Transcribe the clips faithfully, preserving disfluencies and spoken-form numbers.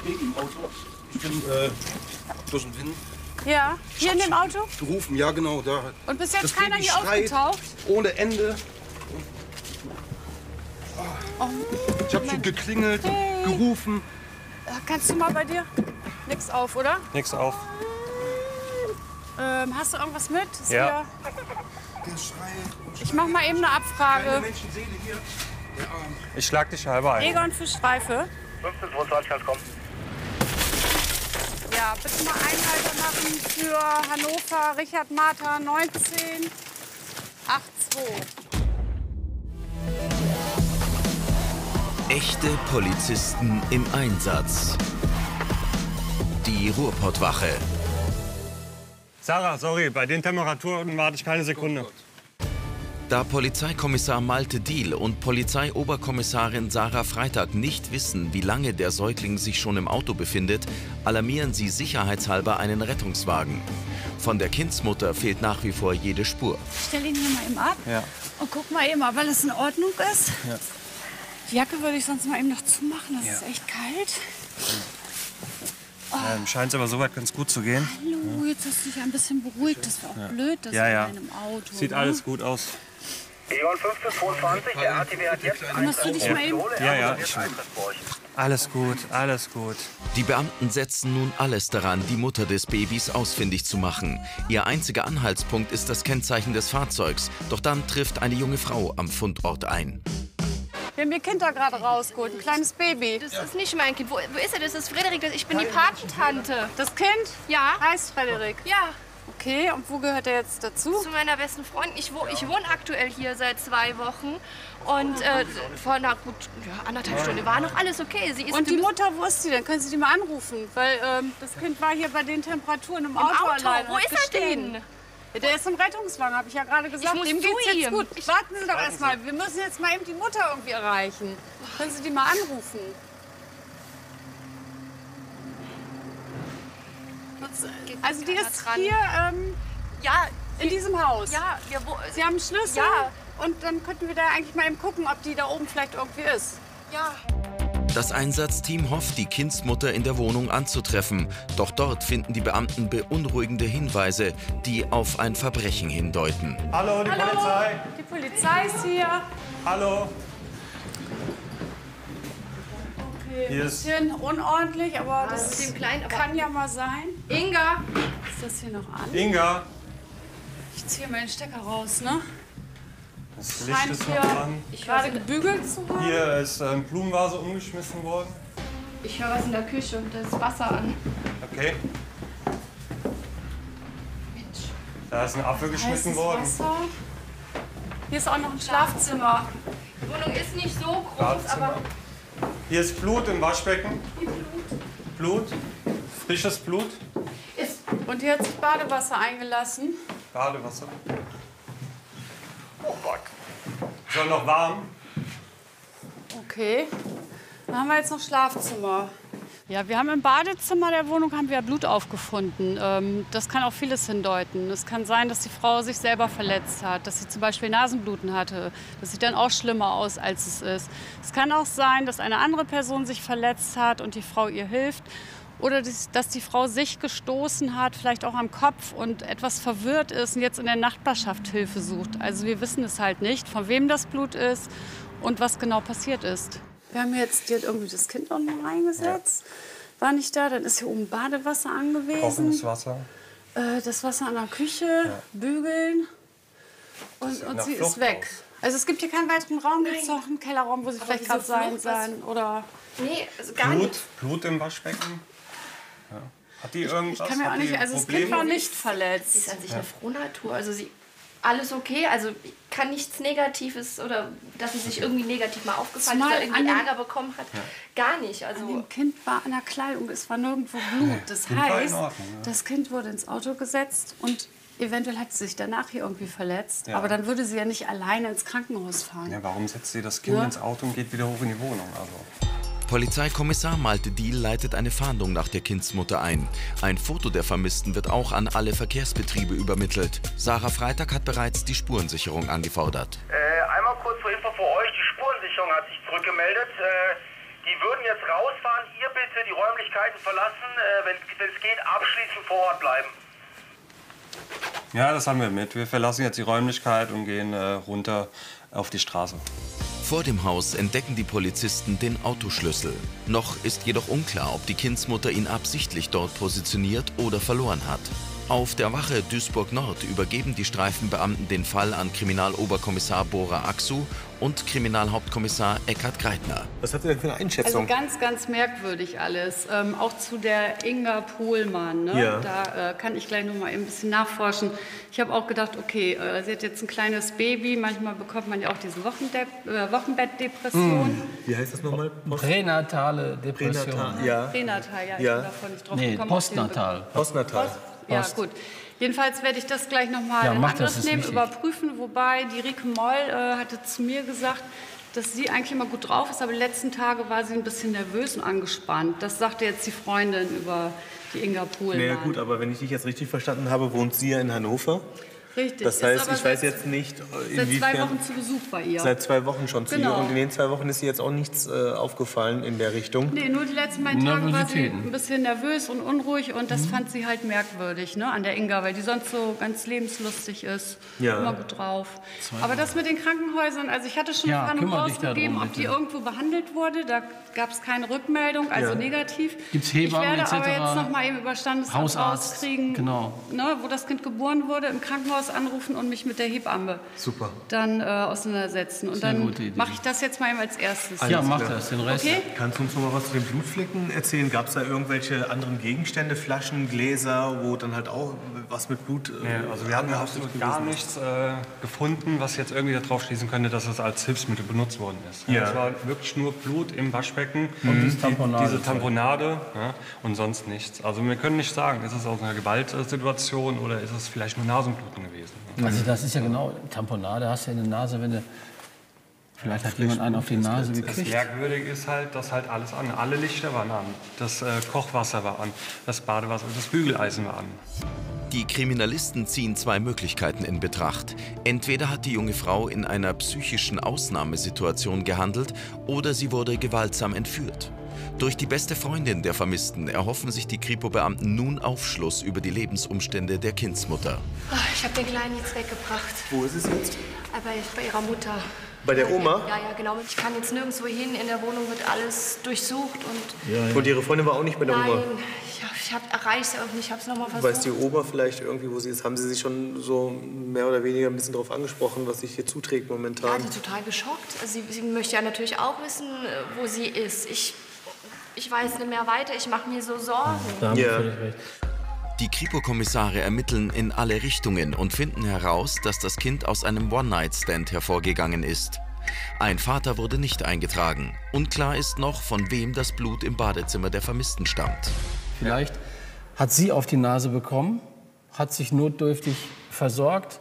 Baby im Auto. Ich bin äh, durch den Wind. Ja, hier in dem Auto? Gerufen, ja genau, da. Und bis jetzt das keiner Baby hier schreit aufgetaucht? Ohne Ende. Oh, ich habe schon geklingelt, hey. gerufen. Kannst du mal bei dir? Nix auf, oder? Nix auf. Ähm, hast du irgendwas mit? Ist Ja. Der schreit. Ich mach mal eben eine Abfrage. Keine Menschenseele hier. Der Arm. Ich schlag dich halber ein. Egon für Streife. fünfzehn zweiundzwanzig, kannst kommen. Ja, bitte mal Einhalter machen für Hannover, Richard Martha, neunzehn zweiundachtzig. Echte Polizisten im Einsatz. Die Ruhrpottwache. Sarah, sorry, bei den Temperaturen warte ich keine Sekunde. Da Polizeikommissar Malte Diehl und Polizeioberkommissarin Sarah Freitag nicht wissen, wie lange der Säugling sich schon im Auto befindet, alarmieren sie sicherheitshalber einen Rettungswagen. Von der Kindsmutter fehlt nach wie vor jede Spur. Ich stell ihn hier mal eben ab Ja. und guck mal eben, ob alles in Ordnung ist. Ja. Die Jacke würde ich sonst mal eben noch zumachen, das Ja. ist echt kalt. Ähm, Scheint es aber soweit ganz gut zu gehen. Hallo, jetzt hast du dich ein bisschen beruhigt. Das war auch blöd, das Ja, ja. in einem Auto. Sieht ne? alles gut aus. Egon fünfzehn zweiundzwanzig, der A T W hat jetzt einen Musst du dich mal eben... Ja, ja. Alles gut, alles gut. Die Beamten setzen nun alles daran, die Mutter des Babys ausfindig zu machen. Ihr einziger Anhaltspunkt ist das Kennzeichen des Fahrzeugs. Doch dann trifft eine junge Frau am Fundort ein. Wir haben ihr Kind da gerade rausgeholt, ein kleines Baby. Das ist nicht mein Kind. Wo, wo ist er? Das ist Frederik. Ich bin die Patentante. Das Kind Ja. heißt Frederik. Ja, Okay, und wo gehört er jetzt dazu? zu meiner besten Freundin. Ich, wo, ich wohne aktuell hier seit zwei Wochen. Und äh, vor einer gut ja, anderthalb Stunden war noch alles okay. Sie ist Und die müssen- Mutter, wo ist sie denn? Können Sie die mal anrufen? Weil ähm, das Kind war hier bei den Temperaturen im, im Auto, Auto. allein. Wo hat ist er gestehen. denn? Ja, der ist im Rettungswagen, habe ich ja gerade gesagt. Ich muss Dem zu geht's jetzt ihm. gut. Ich- Warten Sie doch erst mal. Wir müssen jetzt mal eben die Mutter irgendwie erreichen. Können Sie die mal anrufen? Also die ist dran. hier ähm, Ja, in diesem Haus. ja, ja, wo, Sie haben einen Schlüssel. Ja. Und dann könnten wir da eigentlich mal eben gucken, ob die da oben vielleicht irgendwie ist. ja. Das Einsatzteam hofft, die Kindsmutter in der Wohnung anzutreffen. Doch dort finden die Beamten beunruhigende Hinweise, die auf ein Verbrechen hindeuten. Hallo, die Hallo. Polizei. Die Polizei ist hier. Hallo. Okay, Hier ein ist- bisschen unordentlich, aber mit das dem Kleinen, aber- kann ja mal sein. Inga. Ist das hier noch an? Inga. Ich ziehe mal den Stecker raus, ne? Das Licht Scheint ist hier noch an. gerade gebügelt zu haben. Hier ist eine ähm, Blumenvase umgeschmissen worden. Ich höre was in der Küche und da ist Wasser an. Okay. Da ist ein Apfel geschnitten Heißes worden. Wasser. Hier ist auch noch ein Schlafzimmer. Die Wohnung ist nicht so groß, Badezimmer. aber Hier ist Blut im Waschbecken. Blut. Frisches Blut. ist Und hier hat sich Badewasser eingelassen. Badewasser. Oh Gott. Ist auch noch warm. Okay. Dann haben wir jetzt noch Schlafzimmer. Ja, wir haben im Badezimmer der Wohnung haben wir Blut aufgefunden. Ähm, das kann auch vieles hindeuten. Es kann sein, dass die Frau sich selber verletzt hat, dass sie zum Beispiel Nasenbluten hatte. Das sieht dann auch schlimmer aus, als es ist. Es kann auch sein, dass eine andere Person sich verletzt hat und die Frau ihr hilft. Oder dass die Frau sich gestoßen hat, vielleicht auch am Kopf und etwas verwirrt ist und jetzt in der Nachbarschaft Hilfe sucht. Also wir wissen es halt nicht, von wem das Blut ist und was genau passiert ist. Wir haben jetzt, die hat irgendwie das Kind auch noch reingesetzt. Ja. War nicht da, dann ist hier oben Badewasser angewiesen. Kochendes Wasser. Äh, das Wasser an der Küche, Ja. bügeln und, Sieht und nach sie ist Flucht weg. aus. Also es gibt hier keinen weiteren Raum, gibt es noch einen Kellerraum, wo sie vielleicht wieso gerade sein Flucht? sein oder... nee, also gar Blut, nicht. Blut im Waschbecken. Ja. Hat die irgendwas? Ich kann mir auch Hat die nicht, also das Probleme? Kind war nicht Sie ist verletzt. an sich eine Frohnatur. Also sie alles okay. Also kann nichts Negatives oder dass sie sich irgendwie negativ mal aufgefallen ist Zumal oder irgendwie an dem- Ärger bekommen hat. Gar nicht. An Also dem Kind war an der Kleidung, es war nirgendwo Blut. Das Kind war in heißt, Ordnung, ja. das Kind wurde ins Auto gesetzt und eventuell hat sie sich danach hier irgendwie verletzt. Ja. Aber dann würde sie ja nicht alleine ins Krankenhaus fahren. Ja, warum setzt sie das Kind Ja. ins Auto und geht wieder hoch in die Wohnung? Also. Polizeikommissar Malte Diehl leitet eine Fahndung nach der Kindsmutter ein. Ein Foto der Vermissten wird auch an alle Verkehrsbetriebe übermittelt. Sarah Freitag hat bereits die Spurensicherung angefordert. Äh, einmal kurz zur Info für euch. Die Spurensicherung hat sich zurückgemeldet. Äh, Die würden jetzt rausfahren. Ihr bitte die Räumlichkeiten verlassen. Äh, wenn es geht, abschließend vor Ort bleiben. Ja, das haben wir mit. Wir verlassen jetzt die Räumlichkeit und gehen äh, runter auf die Straße. Vor dem Haus entdecken die Polizisten den Autoschlüssel. Noch ist jedoch unklar, ob die Kindsmutter ihn absichtlich dort positioniert oder verloren hat. Auf der Wache Duisburg-Nord übergeben die Streifenbeamten den Fall an Kriminaloberkommissar Bora Aksu und Kriminalhauptkommissar Eckhard Greitner. Was habt ihr denn für eine Einschätzung? Also ganz, ganz merkwürdig alles. Ähm, auch zu der Inga Pohlmann. Ne? Ja. Da äh, kann ich gleich noch mal ein bisschen nachforschen. Ich habe auch gedacht, okay, äh, sie hat jetzt ein kleines Baby. Manchmal bekommt man ja auch diese Wochendep äh, Wochenbettdepression. Mm. Wie heißt das nochmal? Pränatale Depression. Pränatal, ja. Pränatal, ja, ich Ja. bin davon nicht drauf Nee, gekommen. postnatal. Postnatal. Post, ja, Post. gut. Jedenfalls werde ich das gleich noch mal Ja, in mach das, Angriff ist nehmen, wichtig. überprüfen. Wobei die Rike Moll äh, hatte zu mir gesagt, dass sie eigentlich immer gut drauf ist, aber die letzten Tage war sie ein bisschen nervös und angespannt. Das sagte jetzt die Freundin über die Inga Pohlmann. Na ja, gut, aber wenn ich dich jetzt richtig verstanden habe, wohnt sie ja in Hannover. Richtig. Das ist heißt, aber ich weiß seit- jetzt nicht, Seit inwiefern... zwei Wochen zu Besuch bei ihr. Seit zwei Wochen schon zu Genau. ihr. Und in den zwei Wochen ist ihr jetzt auch nichts äh, aufgefallen in der Richtung. Nee, nur die letzten beiden Tage war sie Nervositäten. ein bisschen nervös und unruhig und das fand sie halt merkwürdig, ne, an der Inga, weil die sonst so ganz lebenslustig ist, Ja. immer gut drauf. Aber das mit den Krankenhäusern, also ich hatte schon Ja, eine Fahndung kümmere dich rausgegeben, darum, ob die bitte. irgendwo behandelt wurde, da gab es keine Rückmeldung, also Ja. negativ. Gibt's Hebammen ich werde et cetera? aber jetzt noch mal eben über Standesamt Hausarzt, rauskriegen, genau. ne, wo das Kind geboren wurde, im Krankenhaus anrufen und mich mit der Hebamme Super. dann äh, auseinandersetzen. Und Sehr dann gute Idee. mache ich das jetzt mal eben als erstes. Ja, mach klar. das, den Rest. Okay? Kannst du uns noch mal was zu den Blutflecken erzählen? Gab es da irgendwelche anderen Gegenstände, Flaschen, Gläser, wo dann halt auch was mit Blut... Äh, Nee, also wir haben ja angehaftet absolut gewesen gar ist? nichts äh, gefunden, was jetzt irgendwie darauf schließen könnte, dass es als Hilfsmittel benutzt worden ist. Ja. Es war wirklich nur Blut im Waschbecken Und das die, Tamponade. diese Tamponade, ja, und sonst nichts. Also wir können nicht sagen, ist es aus einer Gewaltsituation oder ist es vielleicht nur Nasenbluten gewesen. Also das ist ja genau, Tamponade hast du in der Nase, wenn du... Vielleicht hat jemand einen auf die Nase Das gekriegt. Merkwürdige ist halt, dass halt alles an. Alle Lichter waren an. Das äh, Kochwasser war an. Das Badewasser, das Bügeleisen war an. Die Kriminalisten ziehen zwei Möglichkeiten in Betracht. Entweder hat die junge Frau in einer psychischen Ausnahmesituation gehandelt oder sie wurde gewaltsam entführt. Durch die beste Freundin der Vermissten erhoffen sich die Kripo-Beamten nun Aufschluss über die Lebensumstände der Kindsmutter. Oh, ich habe den Kleinen jetzt weggebracht. Wo ist es jetzt? Aber bei ihrer Mutter. Bei der Oma? Ja, ja, genau. Ich kann jetzt nirgendwo hin. In der Wohnung wird alles durchsucht und Und ihre Freundin war auch nicht bei der nein, Oma? ich, hab- ich habe erreicht sie auch nicht. Ich habe es nochmal versucht. Weiß die Oma vielleicht irgendwie, wo sie ist? Haben Sie sich schon so mehr oder weniger ein bisschen darauf angesprochen, was sich hier zuträgt Ja, momentan? die total geschockt. Sie, sie möchte ja natürlich auch wissen, äh, wo sie ist. Ich, ich weiß nicht mehr weiter. Ich mache mir so Sorgen. Da haben Ja. wir völlig recht. Die Kripo-Kommissare ermitteln in alle Richtungen und finden heraus, dass das Kind aus einem One-Night-Stand hervorgegangen ist. Ein Vater wurde nicht eingetragen. Unklar ist noch, von wem das Blut im Badezimmer der Vermissten stammt. Vielleicht hat sie auf die Nase bekommen, hat sich notdürftig versorgt,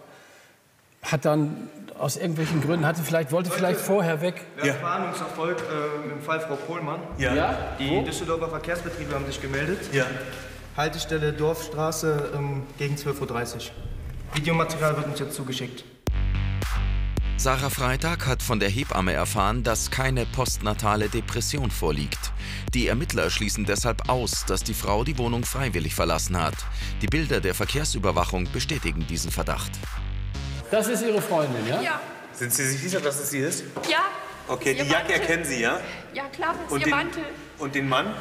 hat dann aus irgendwelchen Gründen, hatte vielleicht, wollte vielleicht vorher weg. Wir haben Fahndungserfolg äh, im Fall Frau Pohlmann. Ja. Die Düsseldorfer Verkehrsbetriebe haben sich gemeldet. Ja. Haltestelle Dorfstraße ähm, gegen zwölf Uhr dreißig. Videomaterial wird uns jetzt zugeschickt. Sarah Freitag hat von der Hebamme erfahren, dass keine postnatale Depression vorliegt. Die Ermittler schließen deshalb aus, dass die Frau die Wohnung freiwillig verlassen hat. Die Bilder der Verkehrsüberwachung bestätigen diesen Verdacht. Das ist Ihre Freundin, ja? Ja, Sind Sie sich sicher, dass es sie ist? ja. Okay, Ihr die Jacke Mantel. erkennen Sie, ja? Ja, klar, das ist Und ihr den, Mantel. und den Mann?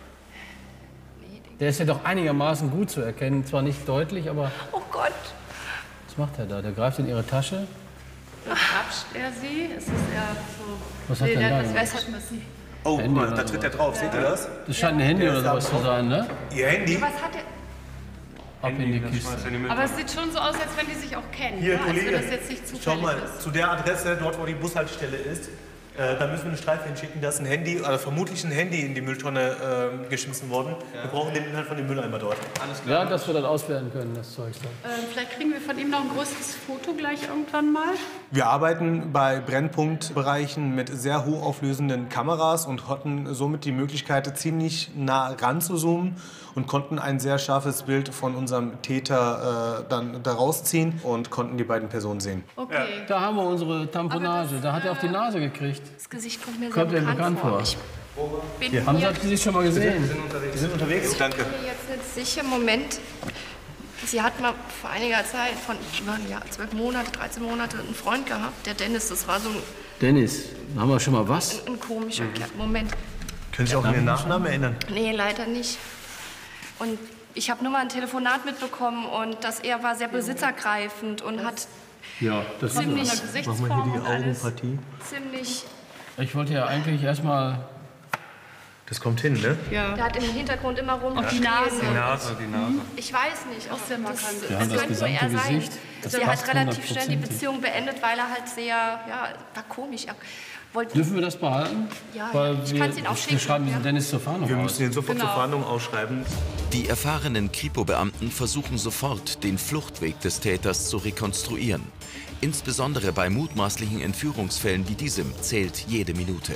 Der ist ja doch einigermaßen gut zu erkennen. Zwar nicht deutlich, aber Oh Gott. was macht er da? Der greift in ihre Tasche. Begrapscht er sie? Ist es eher so... Was hat Nee, er der da hat was gemacht? weggeschmissen. Oh, guck Handy mal, oder da tritt er sowas. drauf. Seht ihr das? Das scheint ein Handy oder sowas zu sein, ne? Ihr Handy? Was hat er? Ab in die Das Kiste. schmeißt er in die Mülltonne. Aber es sieht schon so aus, als wenn die sich auch kennen. Hier, ne? Als Kollege, wenn das jetzt nicht schau zufällig mal, ist. zu der Adresse, dort wo die Bushaltestelle ist, äh, da müssen wir eine Streife hinschicken, da ist ein Handy, oder vermutlich ein Handy in die Mülltonne äh, geschmissen worden. Wir brauchen den Inhalt von dem Mülleimer dort. Ja, dass wir das auswerten können, das Zeug da. Ähm, vielleicht kriegen wir von ihm noch ein größeres Foto gleich irgendwann mal. Wir arbeiten bei Brennpunktbereichen mit sehr hochauflösenden Kameras und hatten somit die Möglichkeit, ziemlich nah ranzuzoomen und konnten ein sehr scharfes Bild von unserem Täter äh, dann daraus ziehen und konnten die beiden Personen sehen. Okay. Da haben wir unsere Tamponage. Aber das, Da hat er auf die Nase gekriegt. Das Gesicht kommt mir sehr Kommt dir bekannt, bekannt vor. vor? Ich, Bin Ja. Haben Sie hier- Sie sich schon mal gesehen? Wir sind unterwegs. Wir sind unterwegs, danke. Ich bin mir jetzt nicht sicher. Moment. Sie hat mal vor einiger Zeit, von ja, zwölf Monate, dreizehn Monate, einen Freund gehabt, der Dennis. Das war so ein, Dennis, haben wir schon mal was? ein komischer Kerl. Moment. Können Sie sich auch an Ihren Nachnamen erinnern? Nee, leider nicht. Und ich habe nur mal ein Telefonat mitbekommen und dass er war sehr besitzergreifend und hat Ja, das ziemlich, ist Machen wir hier die Augenpartie. ziemlich, Ich wollte ja eigentlich erstmal. Das kommt hin, ne? Ja. der hat im Hintergrund immer rum. Auf die Nase. Die Nase, die Nase. Ich weiß nicht, ob das, das, Ja, das das könnte nur gesamte er sein. Gesicht, das Der passt hat relativ schnell die hundertprozentig. Beziehung beendet, weil er halt sehr, ja, war komisch. Er wollte, Dürfen wir das behalten? Ja, Weil ich wir, kann's Ihnen auch wir schicken, schreiben diesen ja. Dennis zur Fahndung Wir aus. müssen ihn sofort zur Genau. Fahndung ausschreiben. Die erfahrenen Kripo-Beamten versuchen sofort, den Fluchtweg des Täters zu rekonstruieren. Insbesondere bei mutmaßlichen Entführungsfällen wie diesem zählt jede Minute.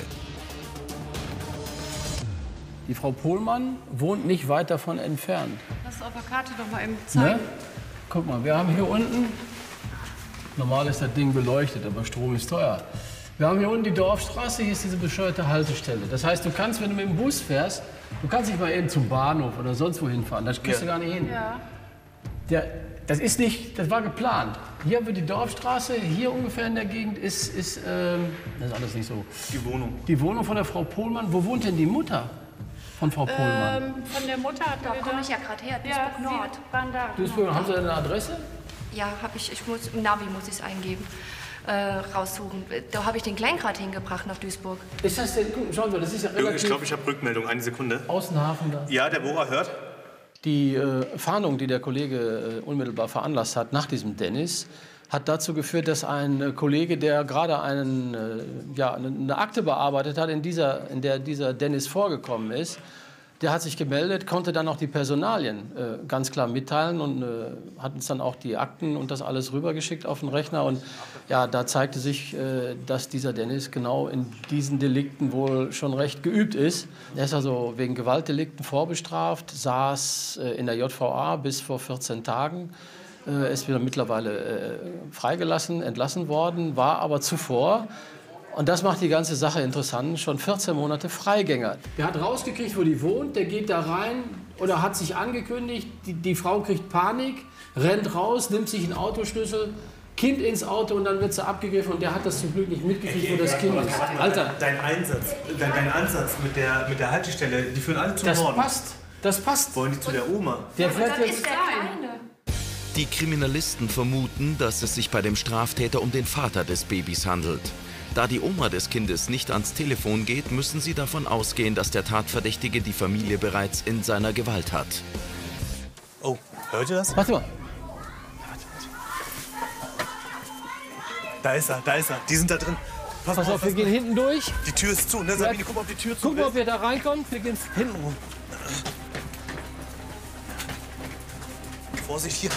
Die Frau Pohlmann wohnt nicht weit davon entfernt. Lass es auf der Karte doch mal eben zeigen. Ne? Guck mal, wir haben hier unten, normal ist das Ding beleuchtet, aber Strom ist teuer. Wir haben hier unten die Dorfstraße, hier ist diese bescheuerte Haltestelle. Das heißt, du kannst, wenn du mit dem Bus fährst, du kannst nicht mal eben zum Bahnhof oder sonst wohin fahren. Da kriegst du gar nicht hin. Ja. Der, das ist nicht, das war geplant. Hier haben wir die Dorfstraße, hier ungefähr in der Gegend ist, ist ähm, das ist alles nicht so. Die Wohnung. Die Wohnung von der Frau Pohlmann. Wo wohnt denn die Mutter von Frau Pohlmann? Ähm, von der Mutter hat da komme ich ja gerade her, Ja, Duisburg Nord. Sie waren da. Duisburg, haben Sie eine Adresse? Ja, habe ich, ich muss, im Navi muss ich es eingeben, äh, raussuchen. Da habe ich den Kleingrad hingebracht nach Duisburg. Ist das denn, guck, schauen Sie, das ist ja relativ Ich glaube, ich habe Rückmeldung. Eine Sekunde. Außenhafen da. Ja, der Bohrer hört. Die äh, Fahndung, die der Kollege äh, unmittelbar veranlasst hat nach diesem Dennis, hat dazu geführt, dass ein äh, Kollege, der gerade einen, äh, ja, eine, eine Akte bearbeitet hat, in, dieser, in der dieser Dennis vorgekommen ist, der hat sich gemeldet, konnte dann auch die Personalien äh, ganz klar mitteilen und äh, hat uns dann auch die Akten und das alles rübergeschickt auf den Rechner. Und ja, da zeigte sich, äh, dass dieser Dennis genau in diesen Delikten wohl schon recht geübt ist. Er ist also wegen Gewaltdelikten vorbestraft, saß äh, in der J V A bis vor vierzehn Tagen. Äh, ist wieder mittlerweile äh, freigelassen, entlassen worden, war aber zuvor, und das macht die ganze Sache interessant, schon vierzehn Monate Freigänger. Der hat rausgekriegt, wo die wohnt, der geht da rein oder hat sich angekündigt, die, die Frau kriegt Panik, rennt raus, nimmt sich einen Autoschlüssel, Kind ins Auto und dann wird sie abgegriffen und der hat das zum Glück nicht mitgekriegt, wo das Kind ist. Alter, Dein Einsatz, dein, dein Ansatz mit der, mit der Haltestelle, die führen alle zum das Norden. passt, das passt. Wollen die zu der Oma? Der Und fährt dann jetzt... ist der Kleine. Die Kriminalisten vermuten, dass es sich bei dem Straftäter um den Vater des Babys handelt. Da die Oma des Kindes nicht ans Telefon geht, müssen sie davon ausgehen, dass der Tatverdächtige die Familie bereits in seiner Gewalt hat. Oh, hört ihr das? Warte mal. Da ist er, da ist er. Die sind da drin. Pass, Pass auf, wir gehen hinten durch. Die Tür ist zu, ne? Sabine, guck mal, ob die Tür zu Guck mal, ob ist. wir da reinkommen. Wir gehen hinten rum. Vorsicht, hier.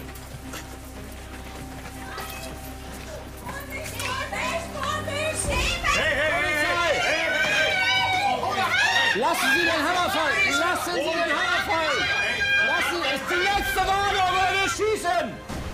Lassen Sie den Hammer fallen! Lassen Sie den Hammer fallen! Lassen Sie, es ist die letzte Warnung, oder wir schießen!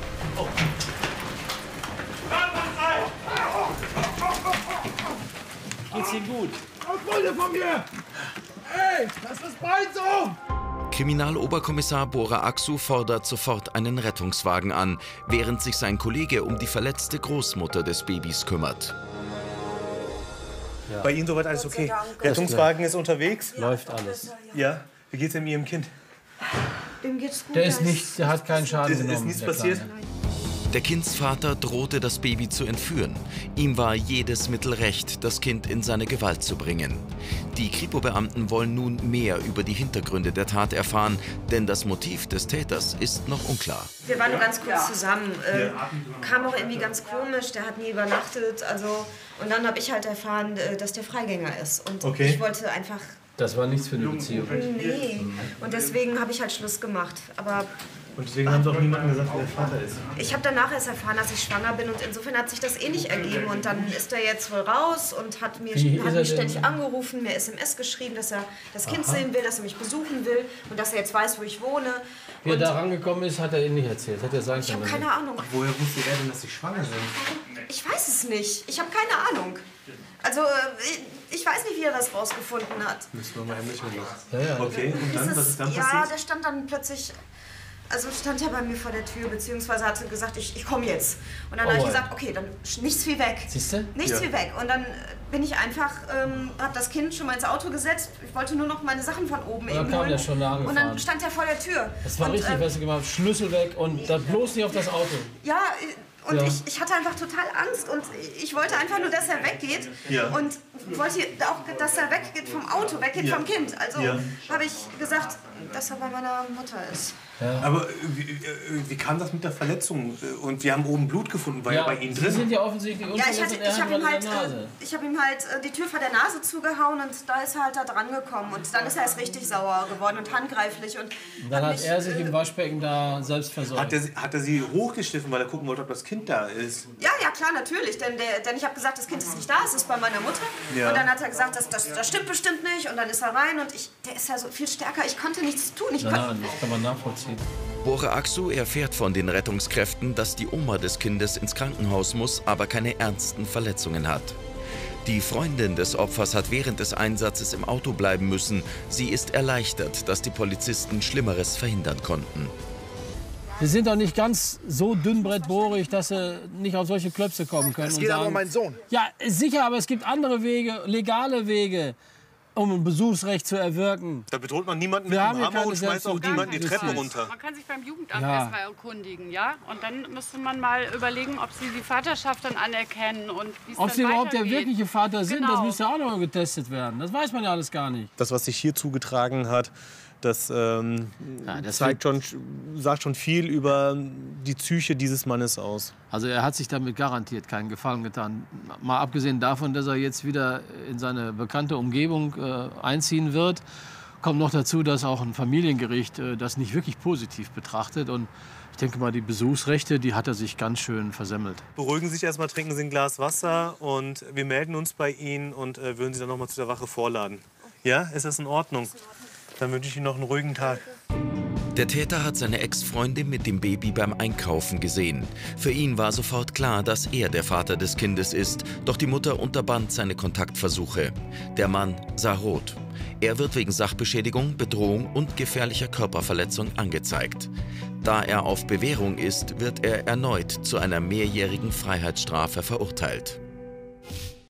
Geht's Ihnen gut? Was wollt ihr von mir? Ey, das ist mein Sohn! Kriminaloberkommissar Bora Aksu fordert sofort einen Rettungswagen an, während sich sein Kollege um die verletzte Großmutter des Babys kümmert. Ja. Bei Ihnen soweit alles okay? Rettungswagen ist unterwegs? Läuft alles. Ja. Wie geht's denn Ihrem Kind? Dem geht's gut. Der ist nicht, der hat keinen Schaden Ist, genommen. ist nichts der passiert? Kleine. Der Kindsvater drohte, das Baby zu entführen. Ihm war jedes Mittel recht, das Kind in seine Gewalt zu bringen. Die Kripo-Beamten wollen nun mehr über die Hintergründe der Tat erfahren, denn das Motiv des Täters ist noch unklar. Wir waren nur ganz kurz zusammen. Ähm, kam auch irgendwie ganz komisch, der hat nie übernachtet. Also, und dann habe ich halt erfahren, äh, dass der Freigänger ist. Und Okay. ich wollte einfach... Das war nichts für eine Beziehung. Nee. Und deswegen habe ich halt Schluss gemacht. Aber Und deswegen haben Sie auch niemandem gesagt, wer der Vater ist. ich habe danach erst erfahren, dass ich schwanger bin. Und insofern hat sich das eh nicht ergeben. Und dann ist er jetzt wohl raus und hat, mir, Wie ist hat er mich denn? ständig angerufen, mir S M S geschrieben, dass er das Kind Aha. sehen will, dass er mich besuchen will und dass er jetzt weiß, wo ich wohne. Wie er Und da rangekommen ist, hat er Ihnen nicht erzählt. Hat er sagen ich habe können. keine Ahnung. Woher wusste er denn, dass Sie schwanger sind? Ich weiß es nicht. Ich habe keine Ahnung. Also, ich, ich weiß nicht, wie er das rausgefunden hat. Müssen wir mal ermitteln lassen. Ja, ja. Okay, und dann, Dieses, was ist dann ja, passiert? der stand dann plötzlich, also stand er bei mir vor der Tür, beziehungsweise hatte gesagt, ich, ich komme jetzt. Und dann Oh, habe ich ey. gesagt, okay, dann nichts wie weg. Siehst du? Nichts Ja. wie weg. Und dann bin ich einfach, ähm, habe das Kind schon mal ins Auto gesetzt. Ich wollte nur noch meine Sachen von oben Und dann eben kam holen. der schon da Und angefahren. dann stand er vor der Tür. Das war und, richtig, ähm, was du gemacht hast. Schlüssel weg und da bloß nicht auf das Auto. Ja, und Ja. ich, ich hatte einfach total Angst und ich wollte einfach nur, dass er weggeht Ja. und wollte auch, dass er weggeht vom Auto, weggeht Ja. vom Kind. Also Ja. habe ich gesagt, dass er bei meiner Mutter ist. Ja. Aber wie, äh, wie kam das mit der Verletzung? Und wir haben oben Blut gefunden, war ja, bei Ihnen Sie drin. sind ja offensichtlich Ja, ich, hatte, und er ich hat habe was ihm in halt, der Nase. äh, ich hab ihm halt äh, die Tür vor der Nase zugehauen und da ist er halt da dran gekommen. Und dann ist er erst richtig sauer geworden und handgreiflich. Und Und dann hat mich, er sich äh, im Waschbecken da selbst versorgt. Hat er, hat er sie hochgeschliffen, weil er gucken wollte, ob das Kind da ist? Ja, ja, klar, natürlich. Denn, der, denn ich habe gesagt, das Kind ist nicht da, es ist bei meiner Mutter. Ja. Und dann hat er gesagt, das, das, das stimmt bestimmt nicht. Und dann ist er rein und ich, der ist ja so viel stärker. Ich konnte nichts tun. Ich Nein, konnte, nein, das kann man nachvollziehen. Bore Aksu erfährt von den Rettungskräften, dass die Oma des Kindes ins Krankenhaus muss, aber keine ernsten Verletzungen hat. Die Freundin des Opfers hat während des Einsatzes im Auto bleiben müssen. Sie ist erleichtert, dass die Polizisten Schlimmeres verhindern konnten. Wir sind doch nicht ganz so dünnbrettbohrig, dass sie nicht auf solche Klöpse kommen können. Es und geht sagen, aber um meinen Sohn. Ja, sicher, aber es gibt andere Wege, legale Wege, um ein Besuchsrecht zu erwirken. Da bedroht man niemanden Wir mit haben dem hier Hammer keine und schmeißt auch niemanden die Treppen Nein. runter. Man kann sich beim Jugendamt Ja. erstmal erkundigen, ja? Und dann müsste man mal überlegen, ob sie die Vaterschaft dann anerkennen und wie es Ob dann sie überhaupt der weitergeht. wirkliche Vater sind, das Genau. müsste auch noch mal getestet werden. Das weiß man ja alles gar nicht. Das, was sich hier zugetragen hat, das, ähm, Ja, das zeigt schon, sagt schon viel über die Psyche dieses Mannes aus. Also er hat sich damit garantiert keinen Gefallen getan. Mal abgesehen davon, dass er jetzt wieder in seine bekannte Umgebung äh, einziehen wird, kommt noch dazu, dass auch ein Familiengericht äh, das nicht wirklich positiv betrachtet. Und ich denke mal, die Besuchsrechte, die hat er sich ganz schön versemmelt. Beruhigen Sie sich erstmal, trinken Sie ein Glas Wasser und wir melden uns bei Ihnen und äh, würden Sie dann noch mal zu der Wache vorladen. Ja, ist das in Ordnung? Dann wünsche ich Ihnen noch einen ruhigen Tag. Der Täter hat seine Ex-Freundin mit dem Baby beim Einkaufen gesehen. Für ihn war sofort klar, dass er der Vater des Kindes ist, doch die Mutter unterband seine Kontaktversuche. Der Mann sah rot. Er wird wegen Sachbeschädigung, Bedrohung und gefährlicher Körperverletzung angezeigt. Da er auf Bewährung ist, wird er erneut zu einer mehrjährigen Freiheitsstrafe verurteilt.